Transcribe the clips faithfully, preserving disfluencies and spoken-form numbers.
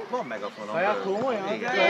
Van megafonom. Saját komolyan?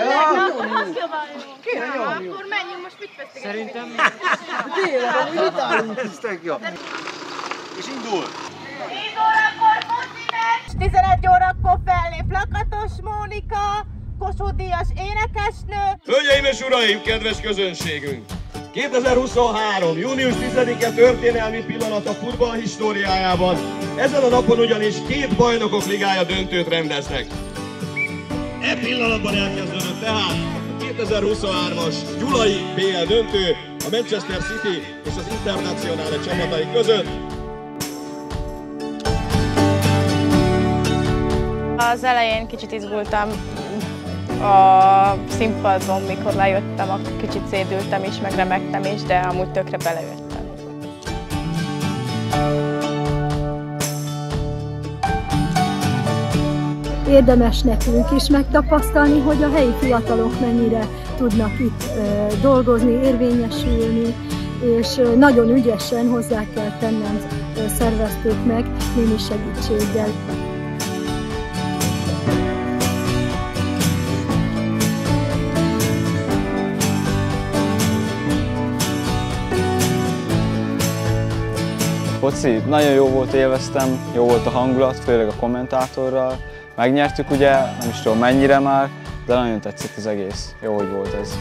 Kéne nyomni. Akkor menjünk, most mit vesztek? Szerintem... Tényleg, amúgy itt állunk. Ez tök jó. És indul. tíz órakor foci meccs! tizenegy órakor fellép Lakatos Mónika, Kossuth Díjas énekesnő. Hölgyeim és uraim, kedves közönségünk! kétezer-huszonhárom. június tizedike történelmi pillanat a futball históriájában. Ezen a napon ugyanis két bajnokok ligája döntőt rendeznek. E pillanatban elkezdődött tehát a kétezer-huszonhármas gyulai bé el döntő a Manchester City és az Internazionale csapatai között. Az elején kicsit izgultam a színpadon, mikor lejöttem, akkor kicsit szédültem is, meg remegtem is, de amúgy tökre belejöttem. Érdemes nekünk is megtapasztalni, hogy a helyi fiatalok mennyire tudnak itt dolgozni, érvényesülni, és nagyon ügyesen hozzá kell tennem, szervezték meg némi segítséggel. Foci, nagyon jó volt, élveztem, jó volt a hangulat, főleg a kommentátorral. Megnyertük ugye, nem is tudom mennyire már, de nagyon tetszett az egész. Jó, hogy volt ez.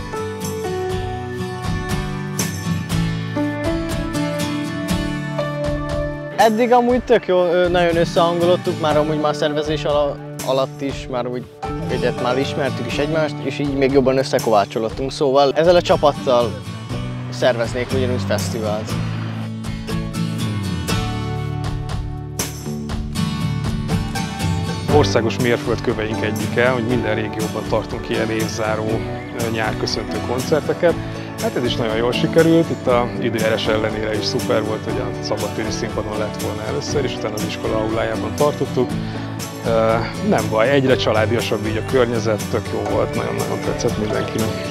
Eddig amúgy tök jó, nagyon összehangolottuk, már amúgy már szervezés alatt is, már úgy egyet már ismertük is egymást, és így még jobban összekovácsolottunk, szóval ezzel a csapattal szerveznék ugyanúgy fesztivált. Országos mérföldköveink egyike, hogy minden régióban tartunk ilyen évzáró, nyárköszöntő koncerteket. Hát ez is nagyon jól sikerült, itt az időjárás ellenére is szuper volt, hogy a szabadtéri színpadon lett volna először, és utána az iskola aulájában tartottuk. Nem baj, egyre családiasabb így a környezet, tök jó volt, nagyon-nagyon tetszett mindenkinek.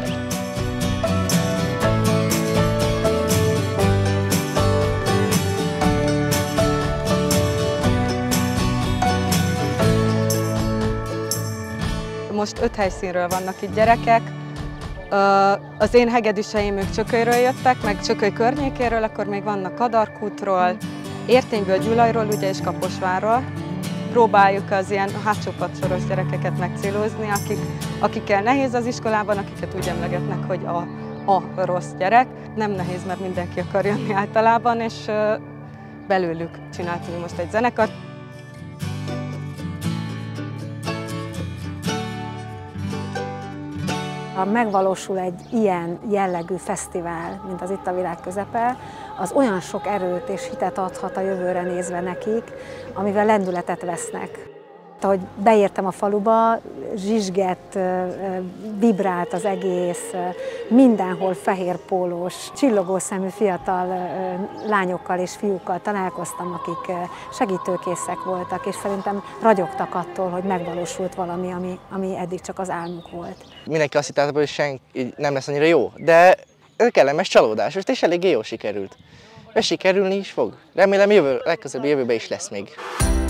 Most öt helyszínről vannak itt gyerekek. Az én hegedűseim ők Csökölyről jöttek, meg Csököly környékéről, akkor még vannak Kadarkútról, Értényből, Gyulajról ugye, és Kaposvárról. Próbáljuk az ilyen hátsó padsoros gyerekeket megcélozni, akik, akikkel nehéz az iskolában, akiket úgy emlegetnek, hogy a, a rossz gyerek. Nem nehéz, mert mindenki akar jönni általában, és belőlük csináltunk most egy zenekart. Ha megvalósul egy ilyen jellegű fesztivál, mint az Itt a világ közepe, az olyan sok erőt és hitet adhat a jövőre nézve nekik, amivel lendületet vesznek. Ahogy beértem a faluba, zsizsgett, vibrált az egész, mindenhol fehér pólós, csillogó szemű fiatal lányokkal és fiúkkal találkoztam, akik segítőkészek voltak, és szerintem ragyogtak attól, hogy megvalósult valami, ami, ami eddig csak az álmuk volt. Mindenki azt hitte, hogy senki nem lesz annyira jó, de ez kellemes csalódás, és eléggé jól sikerült. És sikerülni is fog. Remélem jövő, legközelebbi jövőben is lesz még.